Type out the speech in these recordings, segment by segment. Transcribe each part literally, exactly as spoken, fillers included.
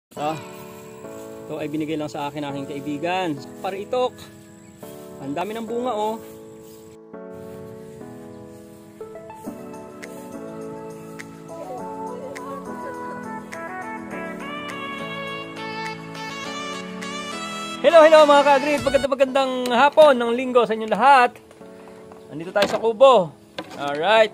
Ito, ito ay binigay lang sa akin aking kaibigan. Paritok. Ang dami ng bunga oh. Hello, hello mga ka-agreed. Magandang magandang hapon ng linggo sa inyong lahat. Nandito tayo sa kubo. Alright.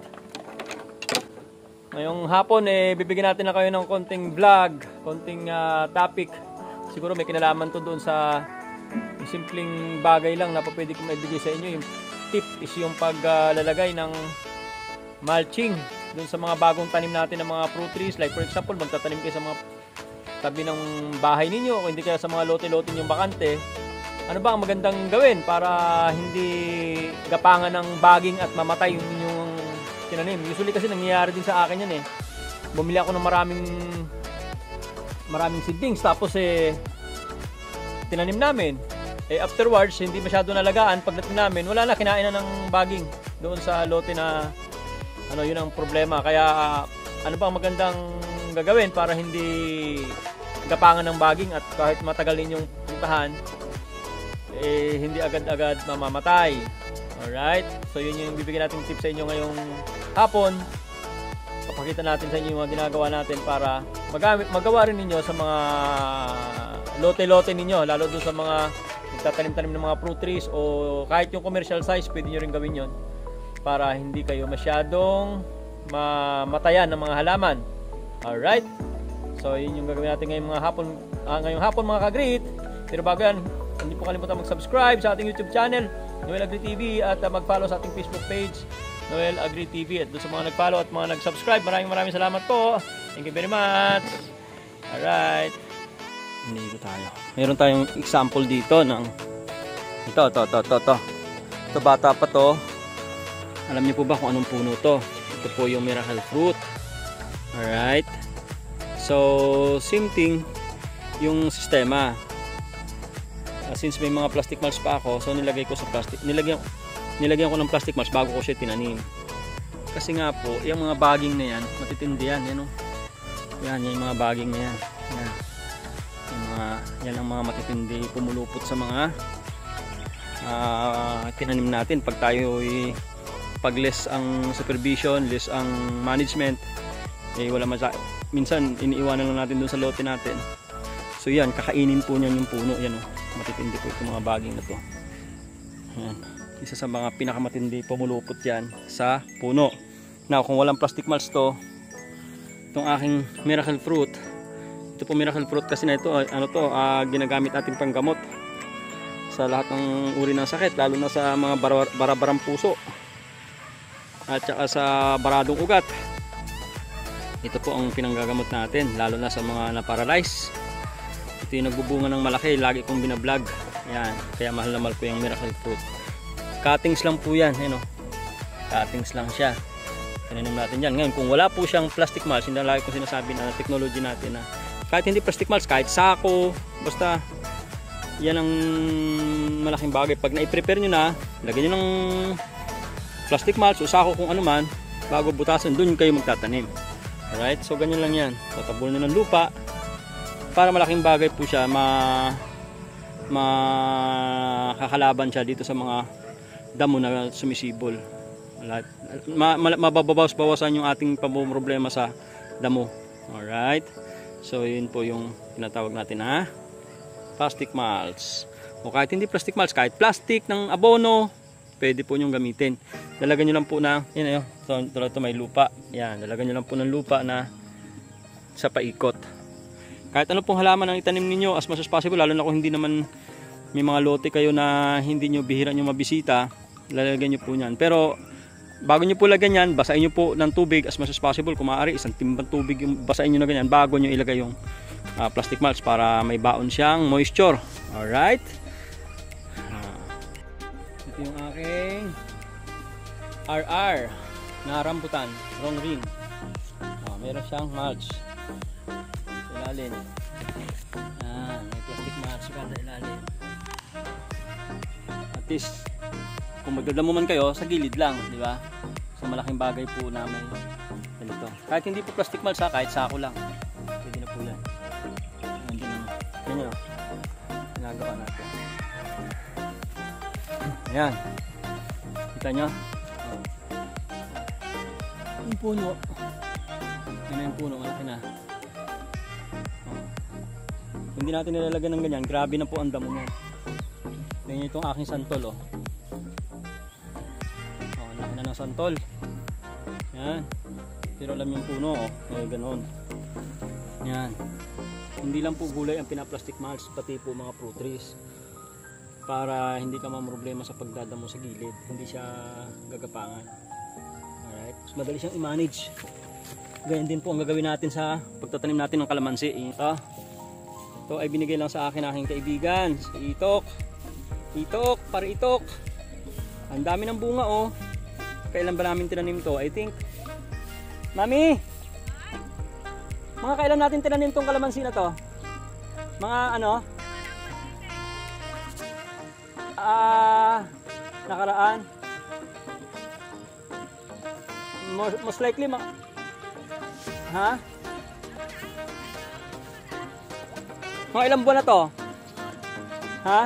Ngayong hapon eh, bibigyan natin na kayo ng konting vlog, konting uh, topic. Siguro may kinalaman to doon sa simpleng bagay lang na pwede kong maibigay sa inyo. Yung tip is yung paglalagay uh, ng mulching doon sa mga bagong tanim natin ng mga fruit trees. Like for example, magtatanim kayo sa mga tabi ng bahay ninyo o hindi kaya sa mga lote-lote yung bakante. Ano ba ang magandang gawin para hindi gapangan ng baging at mamatay yung inyong tinanim? Usually kasi nangyayari din sa akin yan eh. Bumili ako ng maraming maraming seedlings tapos eh tinanim namin. Eh afterwards hindi masyado nalagaan. Pagdating namin wala na, kinain na ng baging doon sa lote na ano, yun ang problema. Kaya uh, ano ba ang magandang gagawin para hindi gapangan ng baging at kahit matagal ninyong puntahan eh hindi agad-agad mamamatay. Alright, so yun yung bibigyan natin tip sa inyo ngayong hapon. Papakita natin sa inyo yung mga ginagawa natin para magamit, magawa rin ninyo sa mga lote-lote ninyo, lalo doon sa mga nagtatanim-tanim ng mga fruit trees o kahit yung commercial size, pwede nyo rin gawin yon para hindi kayo masyadong mamatayan ng mga halaman. Alright, so yun yung gagawin natin ngayong mga hapon, uh, ngayong hapon mga ka-greet. Pero bago yan, hindi po kalimutan mag-subscribe sa ating YouTube channel Noel Agri T V at uh, mag-follow sa ating Facebook page Noel Agri T V. At doon sa mga nag-follow at mga nag-subscribe, maraming maraming salamat po. Thank you very much. Alright, hindi ko tayo. Meron tayong example dito ng ito, ito, ito, ito, ito. Ito bata pa to. Alam niyo po ba kung anong puno to? Ito po yung miracle fruit. Alright, so same thing yung sistema. Uh, since may mga plastic mulch pa ako, so nilagay ko sa plastic, nilagyan, nilagyan ko ng plastic mulch bago ko siya tinanim. Kasi nga po, yung mga baging na yan, matitindi yan, yan o. Yan, yan yung mga baging na yan. Yan, yung mga, yan ang mga matitindi, pumulupot sa mga uh, tinanim natin. Pag tayo ay pag less ang supervision, less ang management, eh wala masa, minsan iniiwanan lang natin dun sa lote natin. So yan, kakainin po niyan yung puno, yan o. Matitindi po itong mga baging na to. Yan. Isa sa mga pinakamatindi pumulupot yan sa puno. Now, kung walang plastic mulch to, itong aking miracle fruit, ito po miracle fruit kasi na ito, ano to, uh, ginagamit natin panggamot sa lahat ng uri ng sakit, lalo na sa mga barabarang puso at saka sa baradong ugat. Ito po ang pinanggagamot natin, lalo na sa mga na-paralyze. Ito yung nagbubunga ng malaki, lagi kong binablog. Yan, kaya mahal na mahal ko yung miracle fruit. Cuttings lang po yan, eh, no? Cuttings lang siya. Tinanim natin yan. Ngayon, kung wala po siyang plastic mulch, hindi lagi kong sinasabi na technology natin na kahit hindi plastic mulch, kahit sako, basta yan ang malaking bagay. Pag na-prepare nyo na, lagyan nyo ng plastic mulch o sako kung ano man, bago butasan, dun kayo magtatanim. Alright, so ganyan lang yan. Tatabulin nyo ng lupa para malaking bagay po siya, ma makakalaban siya dito sa mga damo na sumisibol. Ma mababawas-bawasan yung ating problema sa damo. Alright, so yun po yung tinatawag natin na plastic mulch. O kahit hindi plastic mulch, kahit plastic ng abono, pwede po nyong gamitin. Dalagan nyo lang po na, yun ayun, so, ito, ito may lupa. Yan, dalagan nyo lang po ng lupa na sa paikot. Kahit ano pong halaman ang itanim ninyo, as much as possible, lalo na kung hindi naman may mga lote kayo na hindi nyo bihira nyo mabisita, lalagyan nyo po yan. Pero bago nyo po lagyan yan, basahin nyo po ng tubig as much as possible. Kung maaari, isang timbang tubig yung basahin nyo na ganyan bago nyo ilagay yung uh, plastic mulch para may baon siyang moisture. Alright, uh, ito yung aking R R na rambutan, wrong ring. Uh, meron siyang mulch ilalim. Ah, may plastic mulch pa sa ilalim. At least kung magdadamo man kayo, sa gilid lang, di ba? So malaking bagay po na may ganito. Kahit hindi po plastic mulch, kahit sako lang, pwede na po yan. ginagawa natin. Ayan. Kita nyo? Oh. Yung puno. Yan na yung puno. Malaki na. Oh. Kung hindi natin nilalagyan ng ganyan, grabe na po ang damo niyan. Tingnan nyo itong aking santol. Oh. Oh, laki na ng santol. Yan. Pero alam yung puno. Oh. Eh, ganun. Yan. Hindi lang po gulay ang pinaplastic mulch, pati po mga fruit trees. Para hindi ka mamroblema sa pagdadamo sa gilid. Hindi siya gagapangan. Alright. Mas madali siyang i-manage. Ganyan din po ang gagawin natin sa pagtatanim natin ng kalamansi. Ito. Ito ay binigay lang sa akin aking kaibigan. Si Itok. Itok. Para Itok. Ang dami ng bunga oh. Kailan ba namin tinanim to? I think. Mami! Mga kailan natin tinanim tong kalamansi na to? Mga ano? Ah, nakaraan. Most, most likely ma ha? Mga ilang buwan na to? Ha?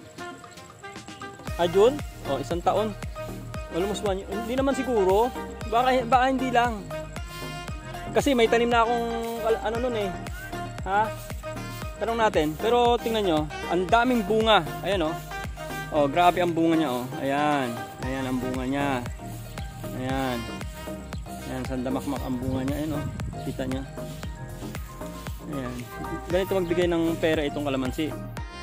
Ah, June? O, oh, isang taon. Almost one year. Hindi naman siguro. Baka, baka hindi lang. Kasi may tanim na akong ano nun eh. Ha? Tanong natin. Pero tingnan nyo, ang daming bunga. Ayan oh. Oh, grabe ang bunga niya oh. Ayan. Ayan ang bunga niya. Ayan. Ayan, sandamakmak ang bunga niya. Ayan oh. Kita niya. Ayan. Ganito magbigay ng pera itong kalamansi.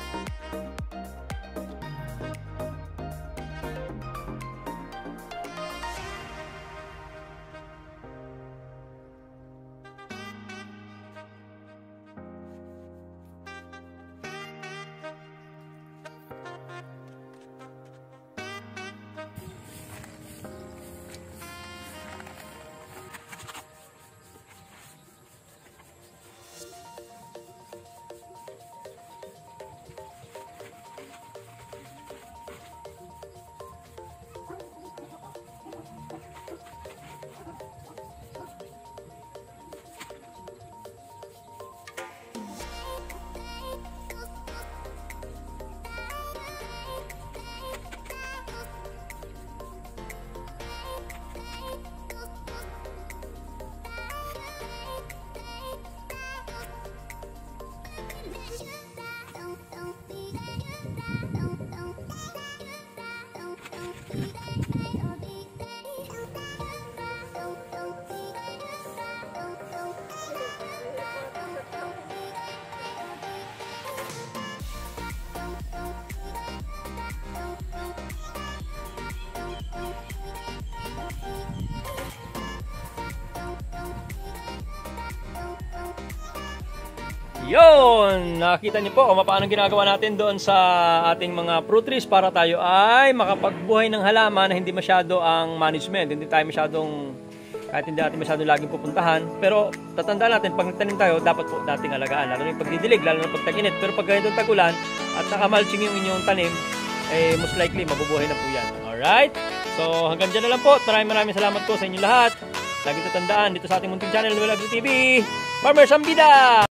Yun! Nakita niyo po kung paano ginagawa natin doon sa ating mga fruit trees para tayo ay makapagbuhay ng halaman na hindi masyado ang management. Hindi tayo masyadong, kahit hindi natin masyadong laging pupuntahan. Pero tatandaan natin, pag nagtanim tayo, dapat po nating alagaan. Lalo na yung pagdidilig, lalo na pag tag-init. Pero pag ganitong tag-ulan at naka-mulching yung inyong tanim, eh most likely mabubuhay na po yan. Alright? So hanggang dyan na lang po. Maraming maraming salamat po sa inyo lahat. Lagi tatandaan dito sa ating munting channel, Noel Agri T V. Farmers ang bida!